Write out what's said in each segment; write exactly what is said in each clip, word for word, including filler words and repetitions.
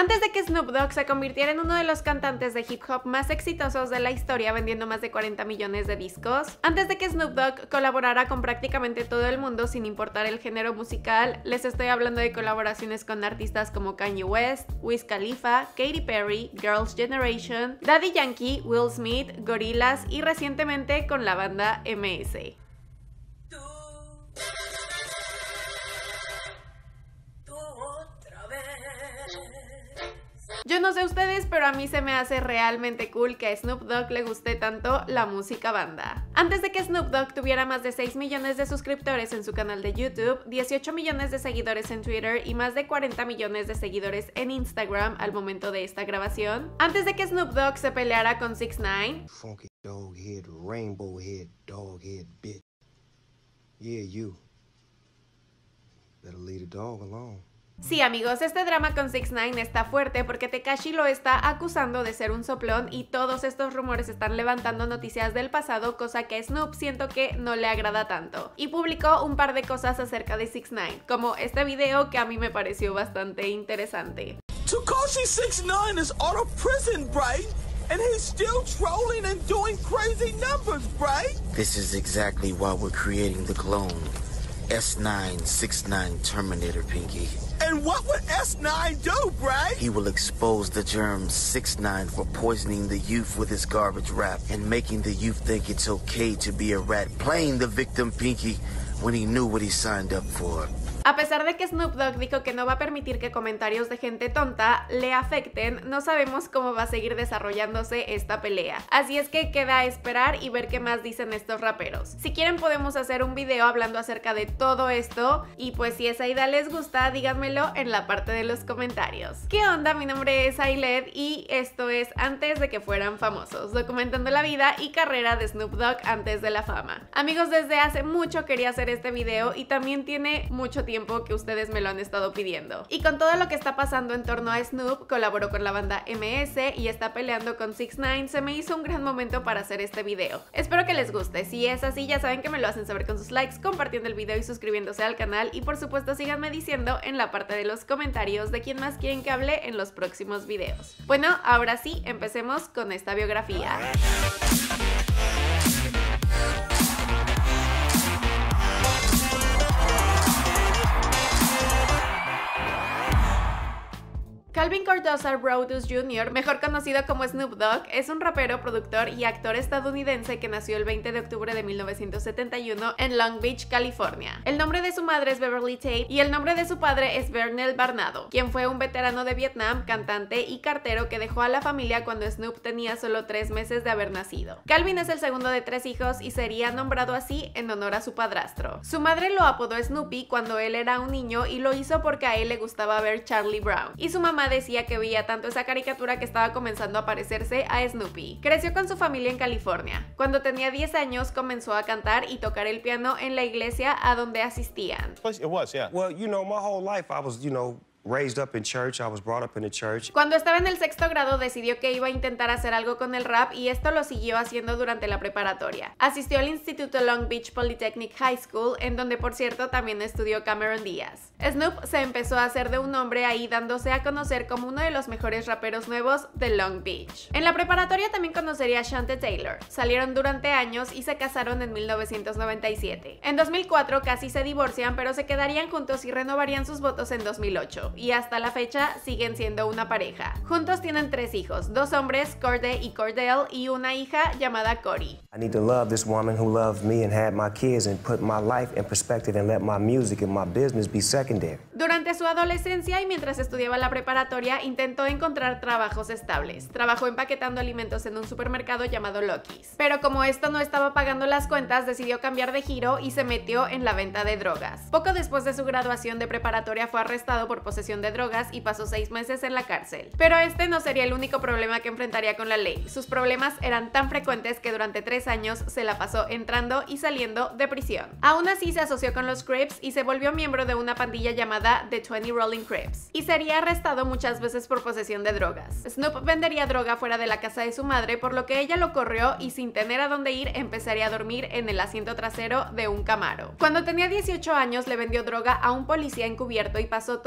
Antes de que Snoop Dogg se convirtiera en uno de los cantantes de hip hop más exitosos de la historia, vendiendo más de cuarenta millones de discos, antes de que Snoop Dogg colaborara con prácticamente todo el mundo sin importar el género musical, les estoy hablando de colaboraciones con artistas como Kanye West, Wiz Khalifa, Katy Perry, Girls' Generation, Daddy Yankee, Will Smith, Gorillaz y recientemente con la banda M S. Yo no sé ustedes, pero a mí se me hace realmente cool que a Snoop Dogg le guste tanto la música banda. Antes de que Snoop Dogg tuviera más de seis millones de suscriptores en su canal de YouTube, dieciocho millones de seguidores en Twitter y más de cuarenta millones de seguidores en Instagram al momento de esta grabación, antes de que Snoop Dogg se peleara con six nine, Funky dog head, rainbow head, dog head, bitch. Yeah, you. Better leave the dog alone. Sí, amigos, este drama con six nine está fuerte porque Tekashi lo está acusando de ser un soplón y todos estos rumores están levantando noticias del pasado, cosa que a Snoop siento que no le agrada tanto. Y publicó un par de cosas acerca de six nine, como este video que a mí me pareció bastante interesante. Tekashi six nine is out of prison, right? And he's still trolling and doing crazy numbers, right? This is exactly why we're creating the clone. S nine six nine Terminator, Pinky. And what would S nine do, Bray? He will expose the germ six nine for poisoning the youth with his garbage rap and making the youth think it's okay to be a rat, playing the victim, Pinky, when he knew what he signed up for. A pesar de que Snoop Dogg dijo que no va a permitir que comentarios de gente tonta le afecten, no sabemos cómo va a seguir desarrollándose esta pelea. Así es que queda a esperar y ver qué más dicen estos raperos. Si quieren podemos hacer un video hablando acerca de todo esto y pues si esa idea les gusta, díganmelo en la parte de los comentarios. ¿Qué onda? Mi nombre es Ailed y esto es Antes de que fueran famosos, documentando la vida y carrera de Snoop Dogg antes de la fama. Amigos, desde hace mucho quería hacer este video y también tiene mucho tiempo que ustedes me lo han estado pidiendo. Y con todo lo que está pasando en torno a Snoop, colaboró con la banda M S y está peleando con six nine, se me hizo un gran momento para hacer este video. Espero que les guste. Si es así, ya saben que me lo hacen saber con sus likes, compartiendo el video y suscribiéndose al canal. Y por supuesto síganme diciendo en la parte de los comentarios de quién más quieren que hable en los próximos videos. Bueno, ahora sí, empecemos con esta biografía. Calvin Cortázar Broadus junior, mejor conocido como Snoop Dogg, es un rapero, productor y actor estadounidense que nació el veinte de octubre de mil novecientos setenta y uno en Long Beach, California. El nombre de su madre es Beverly Tate y el nombre de su padre es Vernell Barnado, quien fue un veterano de Vietnam, cantante y cartero que dejó a la familia cuando Snoop tenía solo tres meses de haber nacido. Calvin es el segundo de tres hijos y sería nombrado así en honor a su padrastro. Su madre lo apodó Snoopy cuando él era un niño y lo hizo porque a él le gustaba ver Charlie Brown, y su mamá decía que veía tanto esa caricatura que estaba comenzando a parecerse a Snoopy. Creció con su familia en California. Cuando tenía diez años comenzó a cantar y tocar el piano en la iglesia a donde asistían. It was, yeah. Well, you know, my whole life I was, you know, raised up in church. I was brought up in the church. Cuando estaba en el sexto grado decidió que iba a intentar hacer algo con el rap y esto lo siguió haciendo durante la preparatoria. Asistió al Instituto Long Beach Polytechnic High School, en donde por cierto también estudió Cameron Diaz. Snoop se empezó a hacer de un nombre ahí, dándose a conocer como uno de los mejores raperos nuevos de Long Beach. En la preparatoria también conocería a Shante Taylor. Salieron durante años y se casaron en mil novecientos noventa y siete. En dos mil cuatro casi se divorcian, pero se quedarían juntos y renovarían sus votos en dos mil ocho. Y hasta la fecha siguen siendo una pareja. Juntos tienen tres hijos, dos hombres, Corday y Cordell, y una hija llamada Cori. I need to love this woman who loved me and had my kids and put my life in perspective and let my music and my business be secondary. Durante su adolescencia y mientras estudiaba la preparatoria, intentó encontrar trabajos estables. Trabajó empaquetando alimentos en un supermercado llamado Lucky's. Pero como esto no estaba pagando las cuentas, decidió cambiar de giro y se metió en la venta de drogas. Poco después de su graduación de preparatoria fue arrestado por posesión de drogas y pasó seis meses en la cárcel. Pero este no sería el único problema que enfrentaría con la ley. Sus problemas eran tan frecuentes que durante tres años se la pasó entrando y saliendo de prisión. Aún así se asoció con los Crips y se volvió miembro de una pandilla llamada The veinte Rolling Crips, y sería arrestado muchas veces por posesión de drogas. Snoop vendería droga fuera de la casa de su madre, por lo que ella lo corrió y sin tener a dónde ir empezaría a dormir en el asiento trasero de un Camaro. Cuando tenía dieciocho años le vendió droga a un policía encubierto y pasó todo un año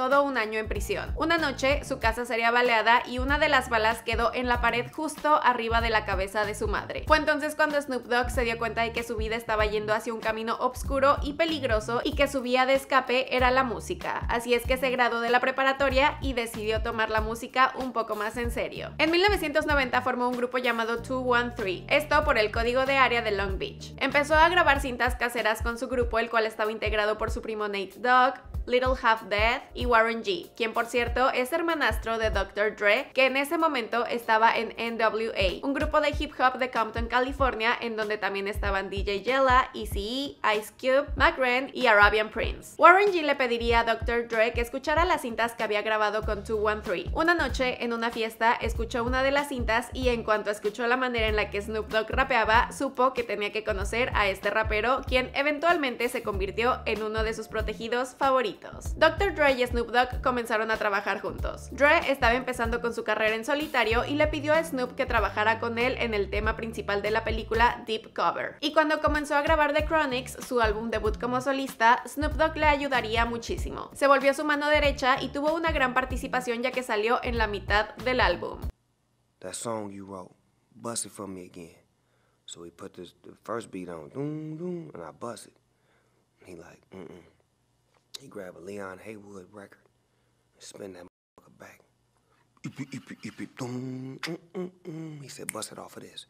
año en prisión. Una noche, su casa sería baleada y una de las balas quedó en la pared justo arriba de la cabeza de su madre. Fue entonces cuando Snoop Dogg se dio cuenta de que su vida estaba yendo hacia un camino oscuro y peligroso y que su vía de escape era la música. Así es que se graduó de la preparatoria y decidió tomar la música un poco más en serio. En mil novecientos noventa formó un grupo llamado dos uno tres, esto por el código de área de Long Beach. Empezó a grabar cintas caseras con su grupo, el cual estaba integrado por su primo Nate Dogg, Little Half Dead y Warren G, quien por cierto es hermanastro de doctor Dre, que en ese momento estaba en N W A, un grupo de hip hop de Compton, California, en donde también estaban D J Yella, Eazy-E, Ice Cube, Mac Ren y Arabian Prince. Warren G le pediría a doctor Dre que escuchara las cintas que había grabado con dos uno tres. Una noche, en una fiesta, escuchó una de las cintas y en cuanto escuchó la manera en la que Snoop Dogg rapeaba, supo que tenía que conocer a este rapero, quien eventualmente se convirtió en uno de sus protegidos favoritos. doctor Dre y Snoop Dogg comenzaron a trabajar juntos. Dre estaba empezando con su carrera en solitario y le pidió a Snoop que trabajara con él en el tema principal de la película Deep Cover. Y cuando comenzó a grabar The Chronics, su álbum debut como solista, Snoop Dogg le ayudaría muchísimo. Se volvió su mano derecha y tuvo una gran participación ya que salió en la mitad del álbum. That song you wrote, bust it for me again. So he put this, the first beat on, doom, doom, and I bust it. He like, mm-mm. He grabbed a Leon Haywood record and spin that motherfucker back. Eep, eep, eep, eep, doom, mm, mm, mm. He said, bust it off of this.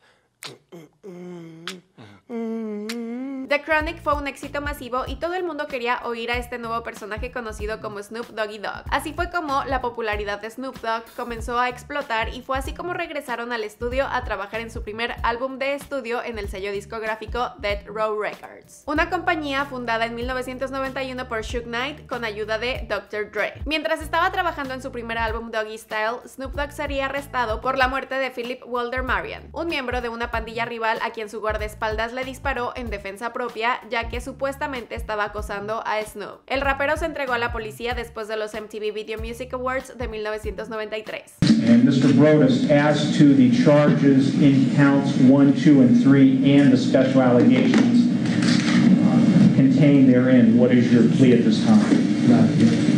The Chronic fue un éxito masivo y todo el mundo quería oír a este nuevo personaje conocido como Snoop Doggy Dogg. Así fue como la popularidad de Snoop Dogg comenzó a explotar y fue así como regresaron al estudio a trabajar en su primer álbum de estudio en el sello discográfico Death Row Records, una compañía fundada en mil novecientos noventa y uno por Suge Knight con ayuda de doctor Dre. Mientras estaba trabajando en su primer álbum Doggy Style, Snoop Dogg sería arrestado por la muerte de Philip Walder Marion, un miembro de una pandilla rival a quien su guardaespaldas le disparó en defensa propia, ya que supuestamente estaba acosando a Snoop. El rapero se entregó a la policía después de los M T V Video Music Awards de mil novecientos noventa y tres. And Mister Brodus, as to the charges in counts one, two, and three and the special allegations uh, contained therein, what is your plea at this time?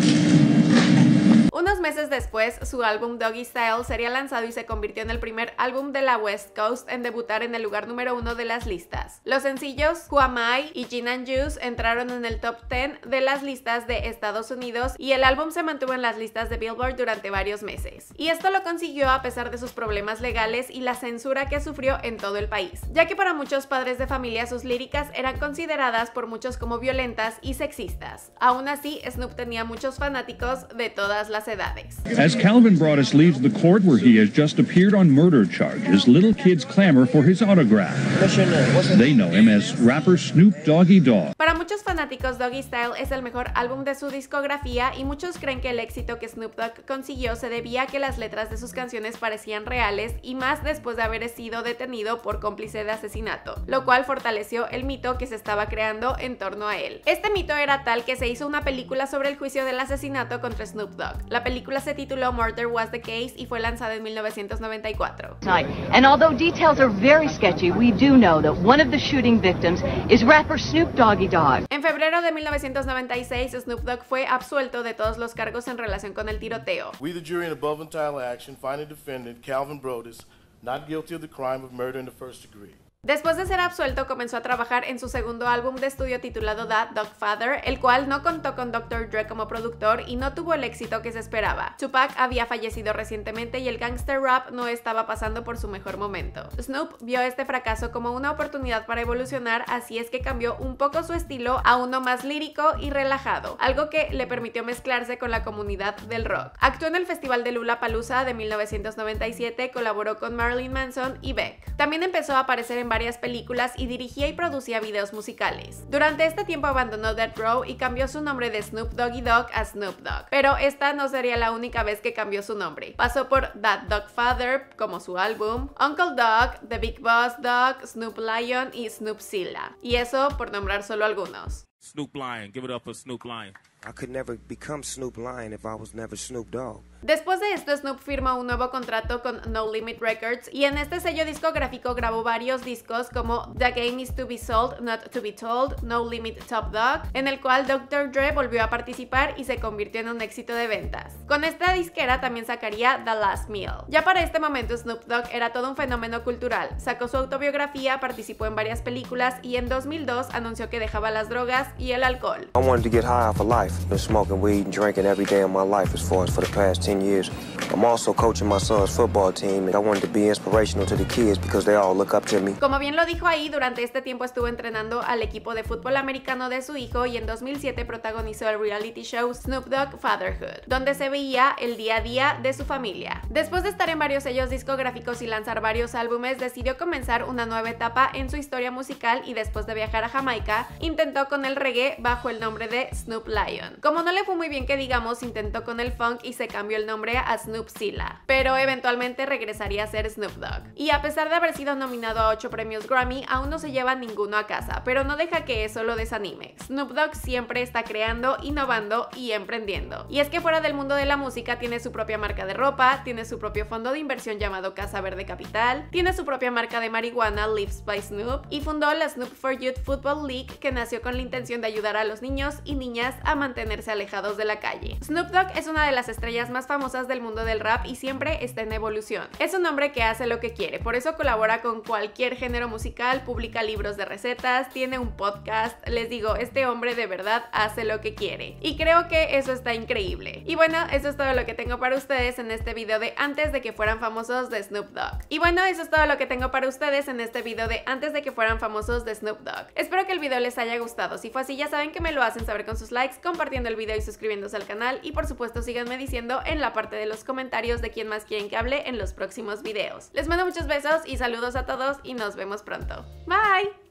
Unos meses después, su álbum Doggy Style sería lanzado y se convirtió en el primer álbum de la West Coast en debutar en el lugar número uno de las listas. Los sencillos Who Am I y Gin and Juice entraron en el top diez de las listas de Estados Unidos y el álbum se mantuvo en las listas de Billboard durante varios meses. Y esto lo consiguió a pesar de sus problemas legales y la censura que sufrió en todo el país, ya que para muchos padres de familia sus líricas eran consideradas por muchos como violentas y sexistas. Aún así, Snoop tenía muchos fanáticos de todas las edades. As Calvin Broadus leaves the court where he has just appeared on murder charges, little kids clamor for his autograph. They know him as rapper Snoop Doggy Dogg. Para muchos fanáticos, Doggy Style es el mejor álbum de su discografía y muchos creen que el éxito que Snoop Dogg consiguió se debía a que las letras de sus canciones parecían reales y más después de haber sido detenido por cómplice de asesinato, lo cual fortaleció el mito que se estaba creando en torno a él. Este mito era tal que se hizo una película sobre el juicio del asesinato contra Snoop Dogg. La película se tituló Murder Was the Case y fue lanzada en mil novecientos noventa y cuatro. And although details are very sketchy, we do know that one of the shooting victims is rapper Snoop Doggy Dogg. En febrero de mil novecientos noventa y seis, Snoop Dogg fue absuelto de todos los cargos en relación con el tiroteo. We, the jury in above entitled action, find the defendant, Calvin Brodus, not guilty of the crime of murder in the first degree. Después de ser absuelto, comenzó a trabajar en su segundo álbum de estudio titulado That Dog Father, el cual no contó con doctor Dre como productor y no tuvo el éxito que se esperaba. Tupac había fallecido recientemente y el gangster rap no estaba pasando por su mejor momento. Snoop vio este fracaso como una oportunidad para evolucionar, así es que cambió un poco su estilo a uno más lírico y relajado, algo que le permitió mezclarse con la comunidad del rock. Actuó en el Festival de Lollapalooza de mil novecientos noventa y siete, colaboró con Marilyn Manson y Beck. También empezó a aparecer en varias películas y dirigía y producía videos musicales. Durante este tiempo abandonó Death Row y cambió su nombre de Snoop Doggy Dogg a Snoop Dogg, pero esta no sería la única vez que cambió su nombre. Pasó por That Dog Father, como su álbum, Uncle Dog, The Big Boss Dog, Snoop Lion y Snoopzilla, y eso por nombrar solo algunos. Snoop Lion, give it up for Snoop Lion. I could never become Snoop Lion if I was never Snoop Dogg. Después de esto, Snoop firmó un nuevo contrato con No Limit Records y en este sello discográfico grabó varios discos como The Game Is To Be Sold, Not To Be Told, No Limit Top Dog, en el cual doctor Dre volvió a participar y se convirtió en un éxito de ventas. Con esta disquera también sacaría The Last Meal. Ya para este momento Snoop Dogg era todo un fenómeno cultural, sacó su autobiografía, participó en varias películas y en dos mil dos anunció que dejaba las drogas y el alcohol. I wanted to get high off of life. Been smoking weed and drinking every day of my life as far as for the past ten years. I'm also coaching my son's football team and I wanted to be inspirational to the kids because they all look up to me. Como bien lo dijo ahí, durante este tiempo estuvo entrenando al equipo de fútbol americano de su hijo y en dos mil siete protagonizó el reality show Snoop Dogg Fatherhood, donde se veía el día a día de su familia. Después de estar en varios sellos discográficos y lanzar varios álbumes, decidió comenzar una nueva etapa en su historia musical y después de viajar a Jamaica, intentó con el reggae bajo el nombre de Snoop Lion. Como no le fue muy bien que digamos, intentó con el funk y se cambió el nombre a Snoop Silla, pero eventualmente regresaría a ser Snoop Dogg. Y a pesar de haber sido nominado a ocho premios Grammy, aún no se lleva ninguno a casa, pero no deja que eso lo desanime. Snoop Dogg siempre está creando, innovando y emprendiendo. Y es que fuera del mundo de la música tiene su propia marca de ropa, tiene su propio fondo de inversión llamado Casa Verde Capital, tiene su propia marca de marihuana Lives by Snoop y fundó la Snoop for Youth Football League, que nació con la intención de ayudar a los niños y niñas a mantenerse alejados de la calle. Snoop Dogg es una de las estrellas más famosas del mundo del rap y siempre está en evolución. Es un hombre que hace lo que quiere, por eso colabora con cualquier género musical, publica libros de recetas, tiene un podcast. Les digo, este hombre de verdad hace lo que quiere y creo que eso está increíble. Y bueno, eso es todo lo que tengo para ustedes en este video de antes de que fueran famosos de Snoop Dogg. Y bueno, eso es todo lo que tengo para ustedes en este video de antes de que fueran famosos de Snoop Dogg. Espero que el video les haya gustado. Si fue así, ya saben que me lo hacen saber con sus likes, compartiendo el video y suscribiéndose al canal. Y por supuesto, síganme diciendo en la parte de los comentarios de quién más quieren que hable en los próximos videos. Les mando muchos besos y saludos a todos y nos vemos pronto. Bye.